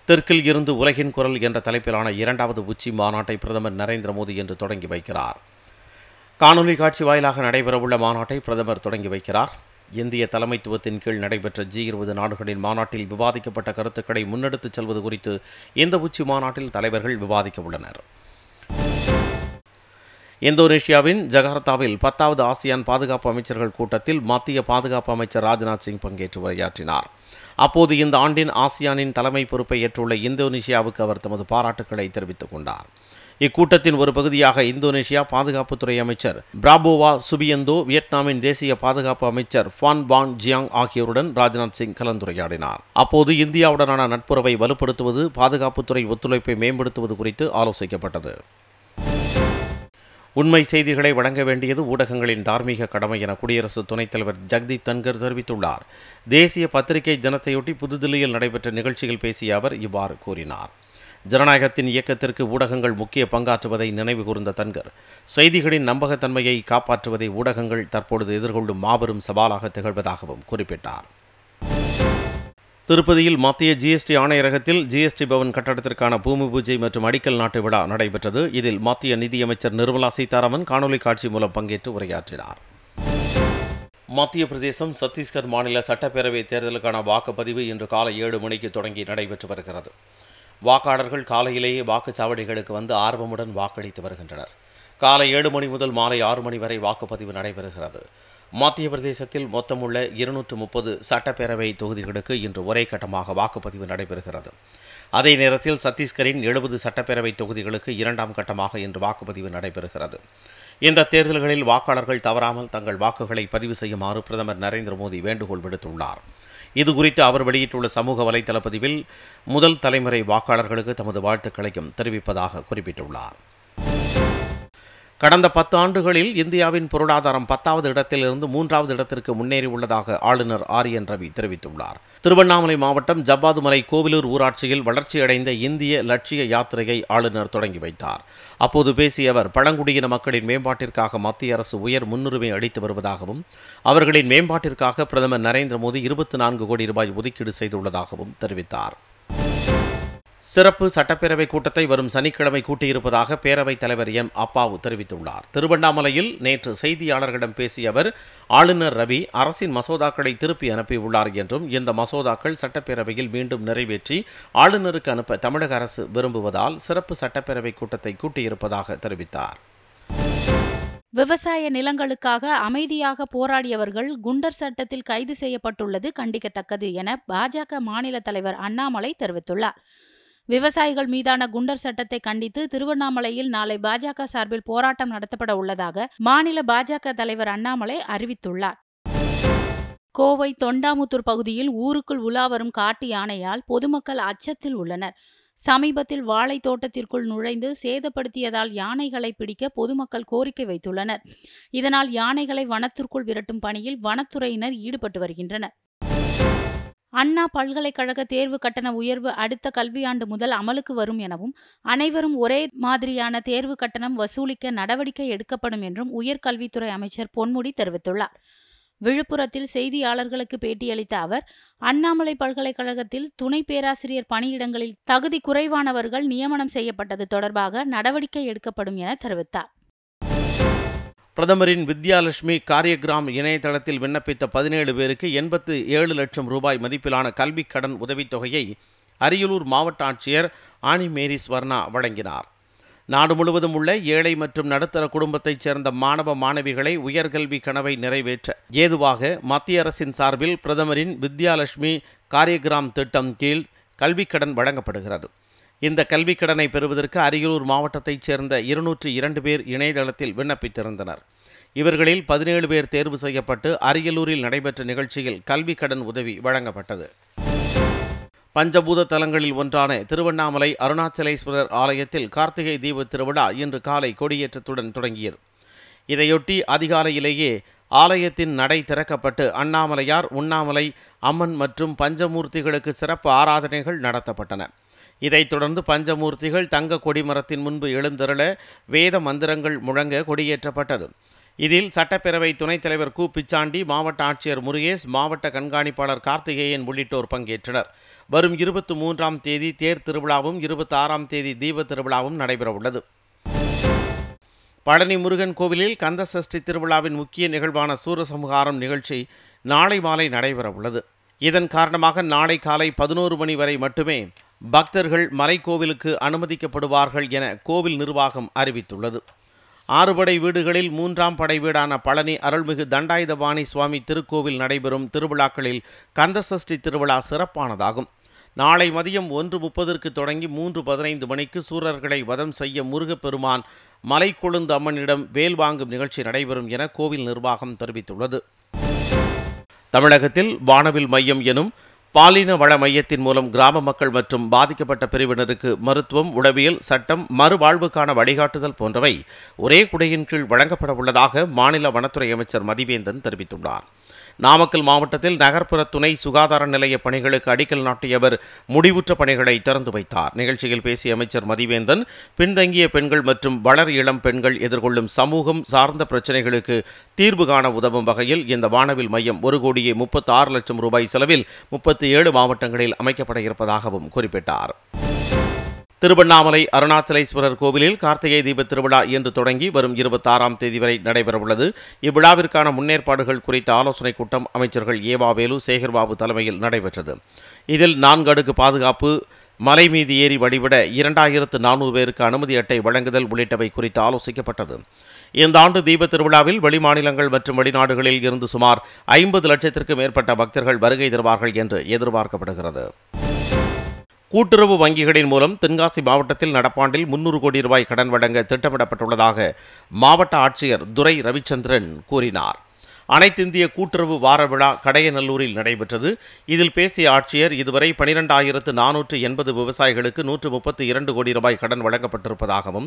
தெற்கில் இருந்து உலகின் குரல் என்ற தலைப்பிலான 2வது உச்சி மாநாட்டை பிரதமர் நரேந்திர மோடி இன்று தொடங்கி வைக்கிறார். காணொலி காட்சி வாயிலாக நடைபெறவுள்ள மாநாட்டை பிரதமர் தொடங்கி வைக்கிறார். இந்திய தலைமைத்துவத்தின் கீழ் நடைபெற்ற G20 நாடுகளின் மாநாட்டில் விவாதிக்கப்பட்ட கருத்துக்களை முன்னெடுத்துச் செல்வது குறித்து இந்த உச்சி மாநாட்டில் தலைவர்கள் விவாதிக்க உள்ளனர். இந்தோனேஷியாவின் ஜகார்த்தாவில் 10வது ஆசியான் பாதுகாப்பு அமைச்சர்கள் கூட்டத்தில் மத்திய பாதுகாப்பு அமைச்சர் ராஜ்நாத் சிங் பங்கேற்று உரையாற்றினார். அப்போது இந்த ஆண்டின் ஆசியானின் தலைமை பொறுப்பை ஏற்றுள்ள இந்தோனேஷியாவுக்கு அவர் தமது பாராட்டுக்களை தெரிவித்துக் கொண்டார். இக்கூட்டத்தின் ஒரு பகுதியாக இந்தோனேஷியா பாதுகாப்புத்துறை அமைச்சர் பிராபோவா சுபியந்தோ, வியட்நாமின் தேசிய பாதுகாப்பு அமைச்சர் ஃபான் வான் ஜியாங் ஆகியோருடன் ராஜ்நாத் சிங் கலந்துரையாடினார். அப்போது இந்தியாவுடனான நட்புறவை வலுப்படுத்துவது, பாதுகாப்புத்துறை ஒத்துழைப்பை மேம்படுத்துவது குறித்து ஆலோசிக்கப்பட்டது. உண்மை செய்திகளை வழங்க வேண்டியது ஊடகங்களின் தார்மீக கடமை என குடியரசு துணைத் தலைவர் ஜெகதீப் தன்கர் தெரிவித்துள்ளார். தேசிய பத்திரிகை தினத்தையொட்டி புதுதில்லியில் நடைபெற்ற நிகழ்ச்சியில் பேசிய அவர் இவ்வாறு கூறினார். ஜனநாயகத்தின் இயக்கத்திற்கு ஊடகங்கள் முக்கிய பங்காற்றுவதை நினைவு கூர்ந்த தன்கர், செய்திகளின் நம்பகத்தன்மையை காப்பாற்றுவதை ஊடகங்கள் தற்பொழுது எதிர்கொள்ளும் மாபெரும் சவாலாக திகழ்வதாகவும் குறிப்பிட்டார். திருப்பதியில் மத்திய GST ஆணையரகத்தில் GST பவன் கட்டடத்திற்கான பூமி பூஜை மற்றும் அடிக்கல் நாட்டு விழா நடைபெற்றது. இதில் மத்திய நிதியமைச்சர் நிர்மலா சீதாராமன் காணொலி காட்சி மூலம் பங்கேற்று உரையாற்றினார். மத்திய பிரதேசம் சத்தீஸ்கர் மாநில சட்டப்பேரவை தேர்தலுக்கான வாக்குப்பதிவு இன்று காலை 7 மணிக்கு தொடங்கி நடைபெற்று வருகிறது. வாக்காளர்கள் காலையிலேயே வாக்குச்சாவடிகளுக்கு வந்து ஆர்வமுடன் வாக்களித்து வருகின்றனர். காலை 7 மணி முதல் மாலை 6 மணி வரை வாக்குப்பதிவு நடைபெறுகிறது. மத்திய பிரதேசத்தில் மொத்தமுள்ள 230 சட்டப்பேரவை தொகுதிகளுக்கு இன்று ஒரே கட்டமாக வாக்குப்பதிவு நடைபெறுகிறது. அதே நேரத்தில் சத்தீஸ்கரின் 70 சட்டப்பேரவை தொகுதிகளுக்கு 2ஆம் கட்டமாக இன்று வாக்குப்பதிவு நடைபெறுகிறது. இந்த தேர்தல்களில் வாக்காளர்கள் தவறாமல் தங்கள் வாக்குகளை பதிவு செய்யுமாறு பிரதமர் நரேந்திர மோடி வேண்டுகோள் விடுத்துள்ளார். இதுகுறித்து அவர் வெளியிட்டுள்ள சமூக வலைதள பதிவில் முதல் தலைமுறை வாக்காளர்களுக்கு தமது வாழ்த்துக்களையும் தெரிவிப்பதாக குறிப்பிட்டுள்ளார். கடந்த 10 ஆண்டுகளில் இந்தியாவின் பொருளாதாரம் 10வது இடத்திலிருந்து 3வது இடத்திற்கு முன்னேறியுள்ளதாக ஆளுநர் RN ரவி தெரிவித்துள்ளார். திருவண்ணாமலை மாவட்டம் ஜவ்வாதுமலை கோவிலூர் ஊராட்சியில் வளர்ச்சியடைந்த இந்திய லட்சிய யாத்திரையை ஆளுநர் தொடங்கி வைத்தார். அப்போது பேசிய அவர், பழங்குடியின மக்களின் மேம்பாட்டிற்காக மத்திய அரசு உயர் முன்னுரிமை அளித்து வருவதாகவும் அவர்களின் மேம்பாட்டிற்காக பிரதமர் நரேந்திர மோடி 24 கோடி ரூபாய் ஒதுக்கீடு செய்துள்ளதாகவும் தெரிவித்தார். சிறப்பு சட்டப்பேரவை கூட்டத்தை வரும் சனிக்கிழமை கூட்டியிருப்பதாக பேரவைத் தலைவர் M. அப்பாவு தெரிவித்துள்ளார். திருவண்ணாமலையில் நேற்று செய்தியாளர்களிடம் பேசிய அவர், ஆளுநர் ரவி அரசின் மசோதாக்களை திருப்பி அனுப்பியுள்ளார் என்றும் இந்த மசோதாக்கள் சட்டப்பேரவையில் மீண்டும் நிறைவேற்றி ஆளுநருக்கு அனுப்ப தமிழக அரசு விரும்புவதால் சிறப்பு சட்டப்பேரவை கூட்டத்தை கூட்டியிருப்பதாக தெரிவித்தார். விவசாய நிலங்களுக்காக அமைதியாக போராடியவர்கள் குண்டர் சட்டத்தில் கைது செய்யப்பட்டுள்ளது கண்டிக்கத்தக்கது என பாஜக மாநில தலைவர் அண்ணாமலை தெரிவித்துள்ளார். விவசாயிகள் மீதான குண்டர் சட்டத்தை கண்டித்து திருவண்ணாமலையில் நாளை பாஜக சார்பில் போராட்டம் நடத்தப்பட உள்ளதாக மாநில பாஜக தலைவர் அண்ணாமலை அறிவித்துள்ளார். கோவை தொண்டாமுத்தூர் பகுதியில் ஊருக்குள் உலாவரும் காட்டு யானையால் பொதுமக்கள் அச்சத்தில் உள்ளனர். சமீபத்தில் வாழை தோட்டத்திற்குள் நுழைந்து சேதப்படுத்தியதால் யானைகளை பிடிக்க பொதுமக்கள் கோரிக்கை வைத்துள்ளனர். இதனால் யானைகளை வனத்திற்குள் விரட்டும் பணியில் வனத்துறையினர் ஈடுபட்டு வருகின்றனர். அண்ணா பல்கலைக்கழக தேர்வு கட்டண உயர்வு அடுத்த கல்வியாண்டு முதல் அமலுக்கு வரும் எனவும் அனைவரும் ஒரே மாதிரியான தேர்வு கட்டணம் வசூலிக்க நடவடிக்கை எடுக்கப்படும் என்றும் உயர்கல்வித்துறை அமைச்சர் பொன்முடி தெரிவித்துள்ளார். விழுப்புரத்தில் செய்தியாளர்களுக்கு பேட்டியளித்த அவர், அண்ணாமலை பல்கலைக்கழகத்தில் துணை பேராசிரியர் பணியிடங்களில் தகுதி குறைவானவர்கள் நியமனம் செய்யப்பட்டது தொடர்பாக நடவடிக்கை எடுக்கப்படும் என தெரிவித்தார். பிரதமரின் வித்யாலட்சுமி காரியகிராம் இணையதளத்தில் விண்ணப்பித்த 17 பேருக்கு 87 லட்சம் ரூபாய் மதிப்பிலான கல்விக் கடன் உதவித்தொகையை அரியலூர் மாவட்ட ஆட்சியர் ஆனி மேரி ஸ்வர்ணா வழங்கினார். நாடு முழுவதும் உள்ள ஏழை மற்றும் நடுத்தர குடும்பத்தைச் சேர்ந்த மாணவ மாணவிகளை உயர்கல்வி கனவை நிறைவேற்ற ஏதுவாக மத்திய அரசின் சார்பில் பிரதமரின் வித்யாலட்சுமி காரியகிராம் திட்டம் கீழ் கல்விக்கடன் வழங்கப்படுகிறது. இந்த கல்விக்கடனை பெறுவதற்கு அரியலூர் மாவட்டத்தைச் சேர்ந்த 202 பேர் இணையதளத்தில் விண்ணப்பித்திருந்தனர். இவர்களில் 17 பேர் தேர்வு செய்யப்பட்டு அரியலூரில் நடைபெற்ற நிகழ்ச்சியில் கல்விக்கடன் உதவி வழங்கப்பட்டது. பஞ்சபூத தலங்களில் ஒன்றான திருவண்ணாமலை அருணாச்சலேஸ்வரர் ஆலயத்தில் கார்த்திகை தீப திருவிழா இன்று காலை கொடியேற்றத்துடன் தொடங்கியது. இதையொட்டி அதிகாலையிலேயே ஆலயத்தின் நடை திறக்கப்பட்டு அண்ணாமலையார், உண்ணாமலை அம்மன் மற்றும் பஞ்சமூர்த்திகளுக்கு சிறப்பு ஆராதனைகள் நடத்தப்பட்டன. இதைத் தொடர்ந்து பஞ்சமூர்த்திகள் தங்க கொடிமரத்தின் முன்பு எழுந்தருள வேத மந்திரங்கள் முழங்க கொடியேற்றப்பட்டது. இதில் சட்டப்பேரவை துணைத் தலைவர் கு பிச்சாண்டி, மாவட்ட ஆட்சியர் முருகேஷ், மாவட்ட கண்காணிப்பாளர் கார்த்திகேயன் உள்ளிட்டோர் பங்கேற்றனர். வரும் 23ஆம் தேதி தேர் திருவிழாவும் 26ஆம் தேதி தீப திருவிழாவும் நடைபெறவுள்ளது. பழனி முருகன் கோவிலில் கந்த சஷ்டி திருவிழாவின் முக்கிய நிகழ்வான சூரசம்ஹாரம் நிகழ்ச்சி நாளை மாலை நடைபெறவுள்ளது. இதன் காரணமாக நாளை காலை 11 மணி வரை மட்டுமே பக்தர்கள் மலைக்கோவிலுக்கு அனுமதிக்கப்படுவார்கள் என கோவில் நிர்வாகம் அறிவித்துள்ளது. 6 படை வீடுகளில் 3ஆம் படை வீடான பழனி அருள்மிகு தண்டாயுதபாணி சுவாமி திருக்கோவில் நடைபெறும் திருவிழாக்களில் கந்த சஷ்டி திருவிழா சிறப்பானதாகும். நாளை மதியம் 1:30 தொடங்கி 3:15 மணிக்கு சூரர்களை வதம் செய்ய முருகப்பெருமான் மலைக்கொழுந்து அம்மனிடம் வேல் வாங்கும் நிகழ்ச்சி நடைபெறும் என கோவில் நிர்வாகம் தெரிவித்துள்ளது. தமிழகத்தில் வானவில் மையம் எனும் பாலின வள மையத்தின் மூலம் கிராம மக்கள் மற்றும் பாதிக்கப்பட்ட பிரிவினருக்கு மருத்துவம், உளவியல், சட்டம், மறுவாழ்வுக்கான வழிகாட்டுதல் போன்றவை ஒரே குடையின் கீழ் வழங்கப்பட உள்ளதாக மாநில வனத்துறை அமைச்சர் மதிவேந்தன் தெரிவித்துள்ளார். நாமக்கல் மாவட்டத்தில் நகர்ப்புற துணை சுகாதார நிலைய பணிகளுக்கு அடிக்கல் நாட்டிய அவர் முடிவுற்ற பணிகளை திறந்து வைத்தார். நிகழ்ச்சியில் பேசிய அமைச்சர் மதிவேந்தன், பின்தங்கிய பெண்கள் மற்றும் வளர் இளம் பெண்கள் எதிர்கொள்ளும் சமூகம் சார்ந்த பிரச்சினைகளுக்கு தீர்வு காண உதவும் வகையில் இந்த வானவில் மையம் 1,36,00,000 ரூபாய் செலவில் 37 மாவட்டங்களில் அமைக்கப்பட இருப்பதாகவும் குறிப்பிட்டார். திருவண்ணாமலை அருணாச்சலேஸ்வரர் கோவிலில் கார்த்திகை தீப திருவிழா இன்று தொடங்கி வரும் 26ஆம் தேதி வரை நடைபெறவுள்ளது. இவ்விழாவிற்கான முன்னேற்பாடுகள் குறித்த ஆலோசனைக் கூட்டம் அமைச்சர்கள் ஏவாவேலு, சேகர்பாபு தலைமையில் நடைபெற்றது. இதில் 4 அடுக்கு பாதுகாப்பு, மலை மீது ஏறி வழிபட 2400 பேருக்கு அனுமதி அட்டை வழங்குதல் உள்ளிட்டவை குறித்து ஆலோசிக்கப்பட்டது. இந்த ஆண்டு தீப திருவிழாவில் வெளிமாநிலங்கள் மற்றும் வெளிநாடுகளில் இருந்து சுமார் 50 லட்சத்திற்கும் மேற்பட்ட பக்தர்கள் வருகை தருவார்கள் என்று எதிர்பார்க்கப்படுகிறது. கூட்டுறவு வங்கிகளின் மூலம் தென்காசி மாவட்டத்தில் நடப்பாண்டில் 300 கோடி ரூபாய் கடன் வழங்க திட்டமிடப்பட்டுள்ளதாக மாவட்ட ஆட்சியர் துரை ரவிச்சந்திரன் கூறினார். அனைத்திந்திய கூட்டுறவு வார விழா கடையநல்லூரில் நடைபெற்றது. இதில் பேசிய ஆட்சியர், இதுவரை 12,480 விவசாயிகளுக்கு 132 கோடி ரூபாய் கடன் வழங்கப்பட்டிருப்பதாகவும்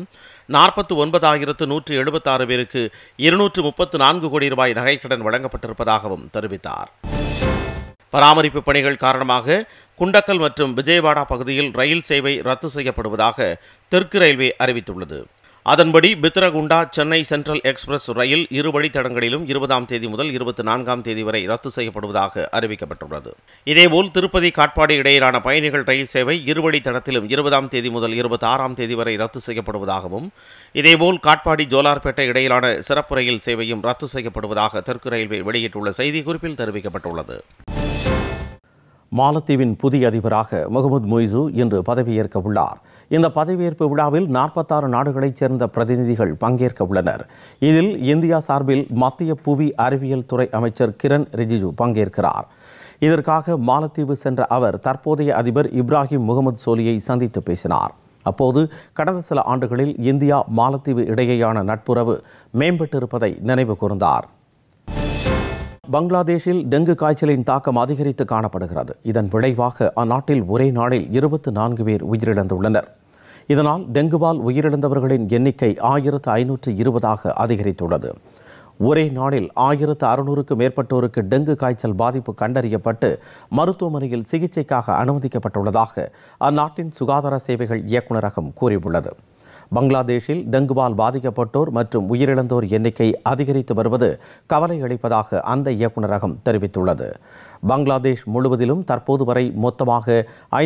49,176 பேருக்கு 234 கோடி ரூபாய் நகைக்கடன் வழங்கப்பட்டிருப்பதாகவும் தெரிவித்தார். பராமரிப்பு பணிகள் காரணமாக குண்டக்கல் மற்றும் விஜயவாடா பகுதியில் ரயில் சேவை ரத்து செய்யப்படுவதாக தெற்கு ரயில்வே அறிவித்துள்ளது. அதன்படி பித்ரகுண்டா சென்னை சென்ட்ரல் எக்ஸ்பிரஸ் ரயில் 2 வழித்தடங்களிலும் 20ஆம் தேதி முதல் 24ஆம் தேதி வரை ரத்து செய்யப்படுவதாக அறிவிக்கப்பட்டுள்ளது. இதேபோல் திருப்பதி காட்பாடி இடையிலான பயணிகள் ரயில் சேவை 2 வழித்தடத்திலும் 20ஆம் தேதி முதல் 26ஆம் தேதி வரை ரத்து செய்யப்படுவதாகவும், இதேபோல் காட்பாடி ஜோலார்பேட்டை இடையிலான சிறப்பு ரயில் சேவையும் ரத்து செய்யப்படுவதாக தெற்கு ரயில்வே வெளியிட்டுள்ள செய்திக்குறிப்பில் தெரிவிக்கப்பட்டுள்ளது. மாலத்தீவின் புதிய அதிபராக முகமது மொய்சு இன்று பதவியேற்க உள்ளார். இந்த பதவியேற்பு விழாவில் 46 நாடுகளைச் சேர்ந்த பிரதிநிதிகள் பங்கேற்க உள்ளனர். இதில் இந்தியா சார்பில் மத்திய புவி அறிவியல் துறை அமைச்சர் கிரண் ரிஜிஜு பங்கேற்கிறார். இதற்காக மாலத்தீவு சென்ற அவர் தற்போதைய அதிபர் இப்ராஹிம் முகமது சோலியை சந்தித்து பேசினார். அப்போது கடந்த சில ஆண்டுகளில் இந்தியா மாலத்தீவு இடையேயான நட்புறவு மேம்பட்டிருப்பதை நினைவு கூர்ந்தார். பங்களாதேஷில் டெங்கு காய்ச்சலின் தாக்கம் அதிகரித்து காணப்படுகிறது. இதன் விளைவாக அந்நாட்டில் ஒரே நாளில் 24 பேர் உயிரிழந்துள்ளனர். இதனால் டெங்குவால் உயிரிழந்தவர்களின் எண்ணிக்கை 1520 அதிகரித்துள்ளது. ஒரே நாளில் 1600க்கும் மேற்பட்டோருக்கு டெங்கு காய்ச்சல் பாதிப்பு கண்டறியப்பட்டு மருத்துவமனையில் சிகிச்சைக்காக அனுமதிக்கப்பட்டுள்ளதாக அந்நாட்டின் சுகாதார சேவைகள் இயக்குநரகம் கூறியுள்ளது. பங்களாதேஷில் டெங்குவால் பாதிக்கப்பட்டோர் மற்றும் உயிரிழந்தோர் எண்ணிக்கை அதிகரித்து வருவது கவலை அளிப்பதாக அந்த இயக்குநரகம் தெரிவித்துள்ளது. பங்களாதேஷ் முழுவதிலும் தற்போது வரை மொத்தமாக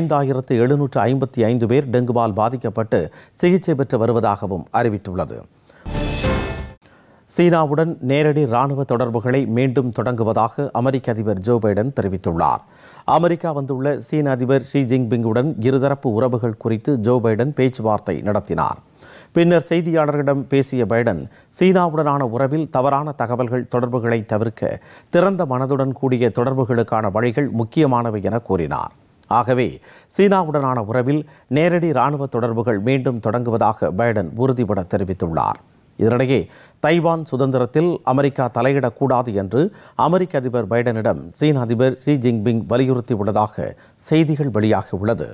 5755 பேர் டெங்குவால் பாதிக்கப்பட்டு சிகிச்சை பெற்று வருவதாகவும் அறிவித்துள்ளது. சீனாவுடன் நேரடி இராணுவ தொடர்புகளை மீண்டும் தொடங்குவதாக அமெரிக்க அதிபர் ஜோ பைடன் தெரிவித்துள்ளார். அமெரிக்கா வந்துள்ள சீன அதிபர் ஷி ஜின்பிங்குடன் இருதரப்பு உறவுகள் குறித்து ஜோ பைடன் பேச்சுவார்த்தை நடத்தினார். பின்னர் செய்தியாளர்களிடம் பேசிய பைடன், சீனாவுடனான உறவில் தவறான தகவல்கள் தொடர்புகளை தவிர்க்க திறந்த மனதுடன் கூடிய தொடர்புகளுக்கான வழிகள் முக்கியமானவை என கூறினார். ஆகவே சீனாவுடனான உறவில் நேரடி இராணுவ தொடர்புகள் மீண்டும் தொடங்குவதாக பைடன் உறுதிபட தெரிவித்துள்ளார். இதனிடையே தைவான் சுதந்திரத்தில் அமெரிக்கா தலையிடக்கூடாது என்று அமெரிக்க அதிபர் பைடனிடம் சீன அதிபர் ஷி ஜின்பிங் வலியுறுத்தியுள்ளதாக செய்திகள் வெளியாகியுள்ளது.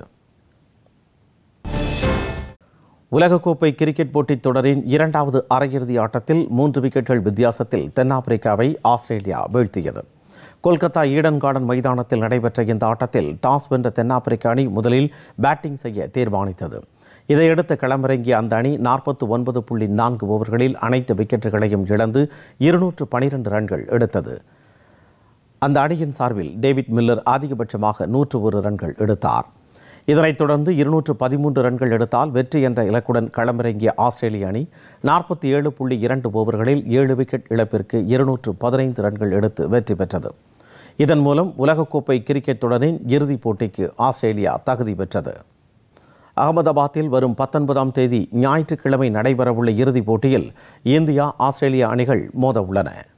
உலகக்கோப்பை கிரிக்கெட் போட்டித் தொடரின் 2வது அரையிறுதி ஆட்டத்தில் 3 விக்கெட்டுகள் வித்தியாசத்தில் தென்னாப்பிரிக்காவை ஆஸ்திரேலியா வீழ்த்தியது. கொல்கத்தா ஈடன் கார்டன் மைதானத்தில் நடைபெற்ற இந்த ஆட்டத்தில் டாஸ் வென்ற தென்னாப்பிரிக்க அணி முதலில் பேட்டிங் செய்ய தீர்மானித்தது. இதையடுத்து களமிறங்கிய அந்த அணி 49.4 ஓவர்களில் அனைத்து விக்கெட்டுகளையும் இழந்து 212 ரன்கள் எடுத்தது. அந்த அணியின் சார்பில் டேவிட் மில்லர் அதிகபட்சமாக 101 ரன்கள் எடுத்தார். இதனைத் தொடர்ந்து 213 ரன்கள் எடுத்தால் வெற்றி என்ற இலக்குடன் களமிறங்கிய ஆஸ்திரேலிய அணி 47.2 ஓவர்களில் 7 விக்கெட் இழப்பிற்கு 215 ரன்கள் எடுத்து வெற்றி பெற்றது. இதன் மூலம் உலகக்கோப்பை கிரிக்கெட் தொடரின் இறுதிப் போட்டிக்கு ஆஸ்திரேலியா தகுதி பெற்றது. அகமதாபாத்தில் வரும் 19ஆம் தேதி ஞாயிற்றுக்கிழமை நடைபெறவுள்ள இறுதிப் போட்டியில் இந்தியா, ஆஸ்திரேலியா அணிகள் மோத உள்ளன.